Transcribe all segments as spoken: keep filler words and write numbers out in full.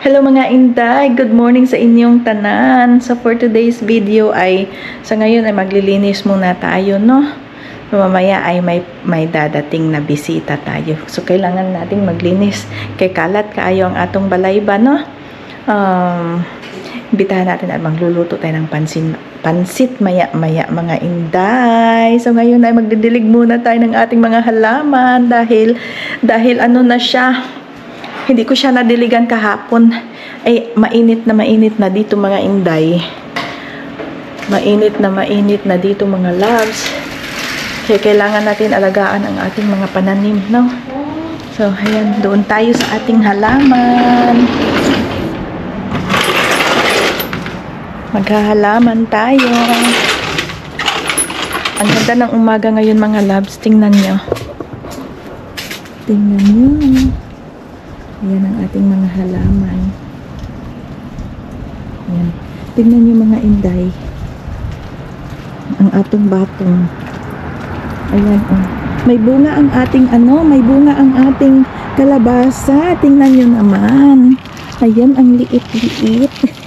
Hello mga inday, good morning sa inyong tanan. So for today's video ay, sa ngayon ay maglilinis muna tayo, no? Mamaya ay may, may dadating na bisita tayo. So kailangan nating maglinis. Kay kalat kaayo ang atong balayba, no? Um, imbitahan natin at magluluto tayo ng pansin, pansit maya-maya mga inday. So ngayon ay magdidilig muna tayo ng ating mga halaman dahil, dahil ano na siya, hindi ko siya nadiligan kahapon. Ay, mainit na mainit na dito mga inday. Mainit na mainit na dito mga loves. Kaya kailangan natin alagaan ang ating mga pananim, no? So, ayan, doon tayo sa ating halaman. Maghahalaman tayo. Ang ganda ng umaga ngayon mga loves. Tingnan nyo. Tingnan nyo. Ayan ang ating mga halaman. Ayan. Tingnan nyo mga inday. Ang ating batong. Ayan oh. May bunga ang ating ano, may bunga ang ating kalabasa. Tingnan nyo naman. Ayan ang liit-liit.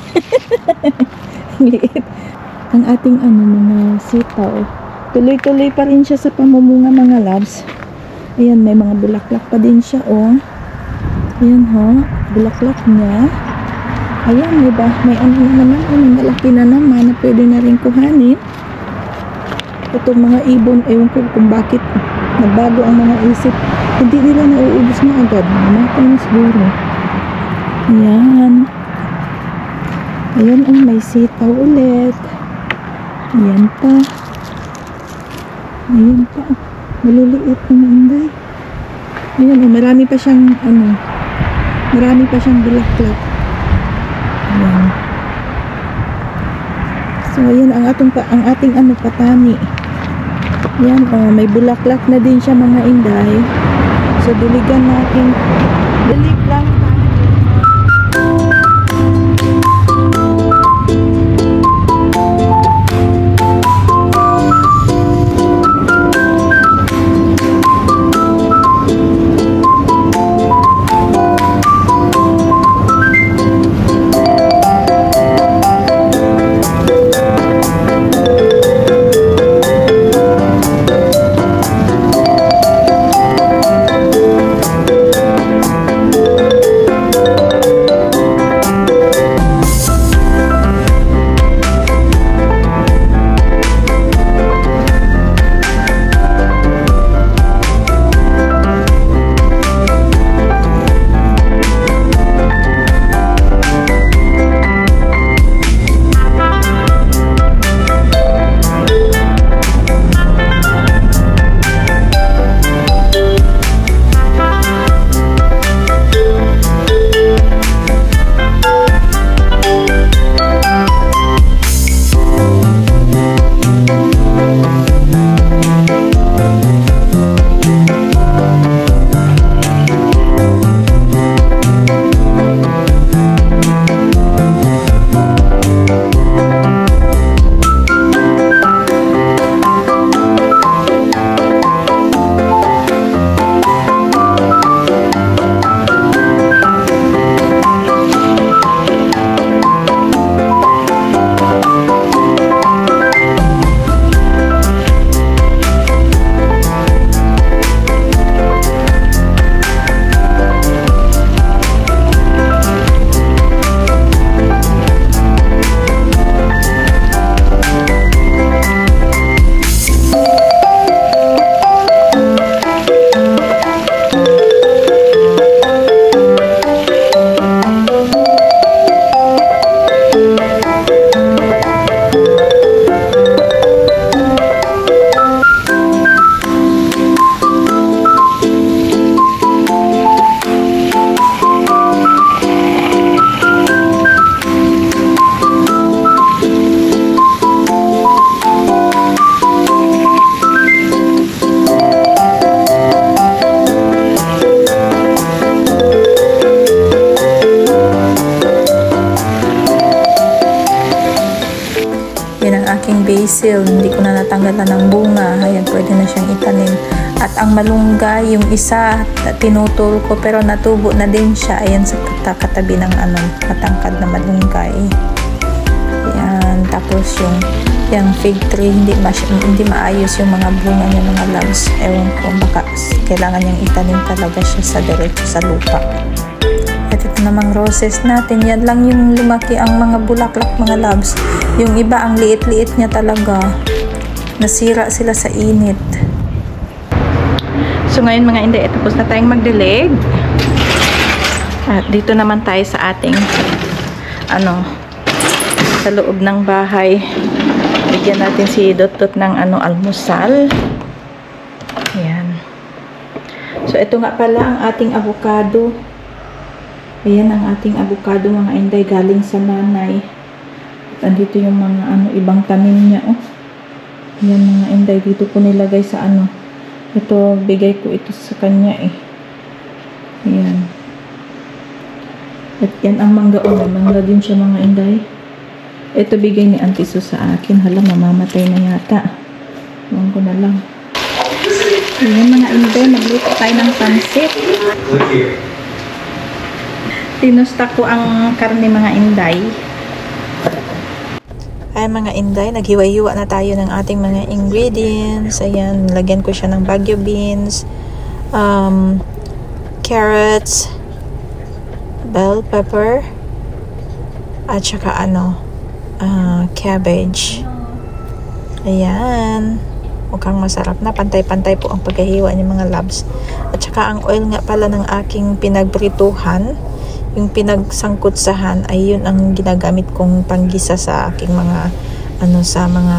Liit. Ang ating ano mga sitaw. Tuloy-tuloy pa rin siya sa pamumunga mga loves. Ayan, may mga bulaklak pa din siya oh. Ayan ho, bulaklak niya. Ayan, may, ba, may ano na naman, may malaki na naman na pwede na rin kuhanin. Ito mga ibon, ewan ko kung bakit nagbago ang mga isip. Hindi nila nauubos na agad. Namatay na siguro. Ayan. Ayan ang may sitaw ulit. Ayan pa. Ayan pa. Maliliit na manday. Ayan, oh, marami pa siyang ano, marami pa siyang bulaklak. Ayan. So, ayan ang atong ang ating ano patani. Ayan, oh, may bulaklak na din siya mga inday. So, diligan natin. Dilig lang tayo. basil, hindi ko na natanggalan ng bunga. Ayan, pwede na siyang itanim. At ang malunggay, yung isa, tinutol ko pero natubo na din siya. Ayan, sa katabi ng ano, matangkad na malunggay. Ayan, tapos yung yung fig tree, hindi, mas, hindi maayos yung mga bunga niya, mga loves. Ewan ko, baka kailangan niyang itanim talaga siya sa diretso sa lupa. At ito namang roses natin, yan lang yung lumaki ang mga bulaklak, mga loves. Yung iba, ang liit-liit niya talaga. Nasira sila sa init. So ngayon mga inday, tapos na tayong magdilig. At dito naman tayo sa ating ano, sa loob ng bahay. Bigyan natin si Dot-Dot ng ano, almusal. Ayan. So ito nga pala ang ating avocado. Ayan ang ating avocado mga inday, galing sa nanay. At andito yung mga ano, ibang tanim niya. Oh. Ayan mga inday, dito ko nilagay sa ano. Ito, bigay ko ito sa kanya eh. Ayan. At yan ang mangga. O, may mangga din siya mga inday. Ito bigay ni Auntie Su sa akin. Hala, mamamatay na yata. Huwag ko na lang. Ayan mga inday, magluto tayo ng pansit. Tinusta ko ang karne mga inday. Ay mga inday, naghiwa-hiwa na tayo ng ating mga ingredients. Ayan, lagyan ko siya ng Baguio beans, um, carrots, bell pepper, at saka ano, uh, cabbage. Ayan, mukhang masarap na. Pantay-pantay po ang paghihiwa ng mga labs. At saka ang oil nga pala ng aking pinagprituhan, yung pinagsangkutsahan, ay yun ang ginagamit kong panggisa sa aking mga ano, sa mga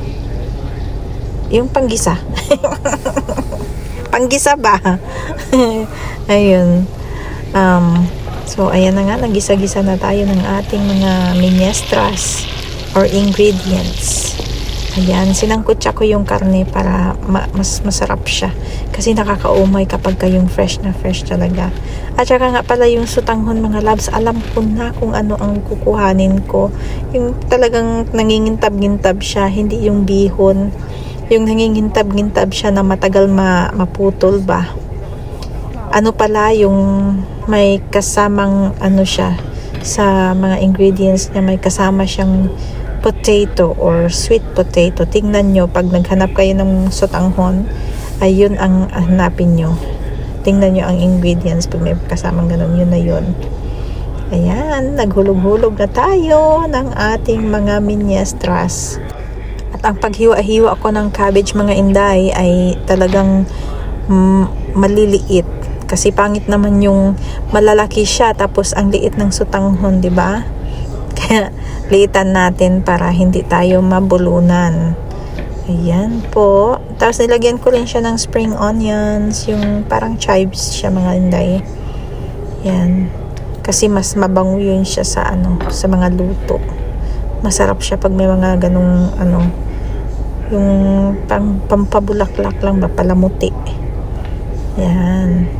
yung panggisa panggisa ba? Ayun, um, so ayan na nga, nagisa-gisa na tayo ng ating mga minestres or ingredients. Ayan, sinangkutsa ko yung karne para ma mas masarap siya. Kasi nakakaumay kapag yung fresh na fresh talaga. At saka nga pala yung sutanghon mga labs, alam ko na kung ano ang kukuhanin ko. Yung talagang nangingintab-ngintab siya, hindi yung bihon. Yung nangingintab-ngintab siya na matagal ma maputol ba. Ano pala yung may kasamang ano siya sa mga ingredients niya, may kasama siyang potato or sweet potato. Tingnan nyo, pag naghanap kayo ng sutanghon, ayun ang hanapin nyo. Tingnan nyo ang ingredients pag may kasamang ganun, yun na yun. Ayan, naghulog-hulog na tayo ng ating mga minestres. At ang paghiwa-hiwa ko ng cabbage mga inday ay talagang mm, maliliit. Kasi pangit naman yung malalaki siya tapos ang liit ng sutanghon, di ba? Kaya liitan natin para hindi tayo mabulunan. Ayan po. Tapos nilagyan ko rin siya ng spring onions, yung parang chives siya mga inday. Ayan. Kasi mas mabango yun siya sa ano, sa mga luto. Masarap siya pag may mga ganung ano, yung pang pampabulaklak lang ba, palamuti. Ayan.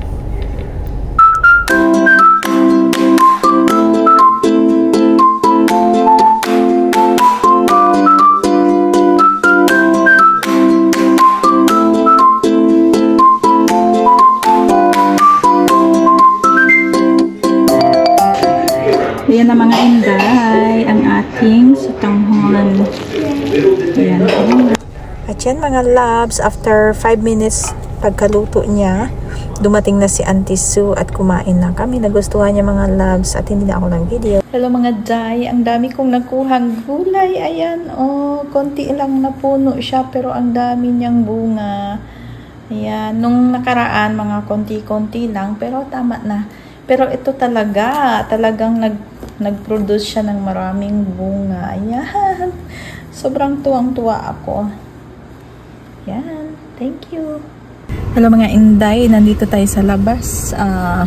Ayan na mga inday, ang ating sutanghon. Ayan. At yan mga labs, after five minutes pagkaluto niya, dumating na si Auntie Su at kumain na kami. Nagustuhan niya mga labs at hindi na ako nag-video. Hello mga day, ang dami kong nakuhang gulay. Ayan, oh, konti lang na puno siya pero ang dami niyang bunga. Ayan, nung nakaraan mga konti-konti lang pero tama na. Pero ito talaga, talagang nag nag-produce siya ng maraming bunga. Ayan. Sobrang tuwang-tuwa ako. Ayan. Thank you. Hello mga inday. Nandito tayo sa labas. Uh,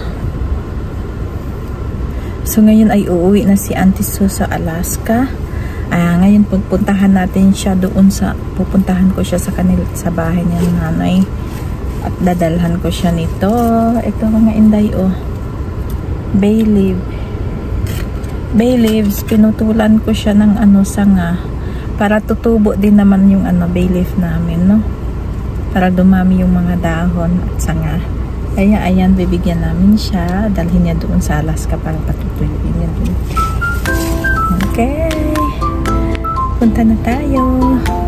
so ngayon ay uuwi na si Auntie Su sa Alaska. Uh, ngayon pupuntahan natin siya doon sa, pupuntahan ko siya sa kanila, sa bahay niya ng nanay. At dadalhan ko siya nito. Ito mga inday, oh. Bay leaf. Bay leaves, pinutulan ko siya ng ano, sanga Para tutubo din naman yung ano, bay leaf namin, no? Para dumami yung mga dahon at sanga. Kaya ayan, bibigyan namin siya. Dalhin niya doon sa Alaska para patutuyuin niya doon. Okay. Punta na tayo.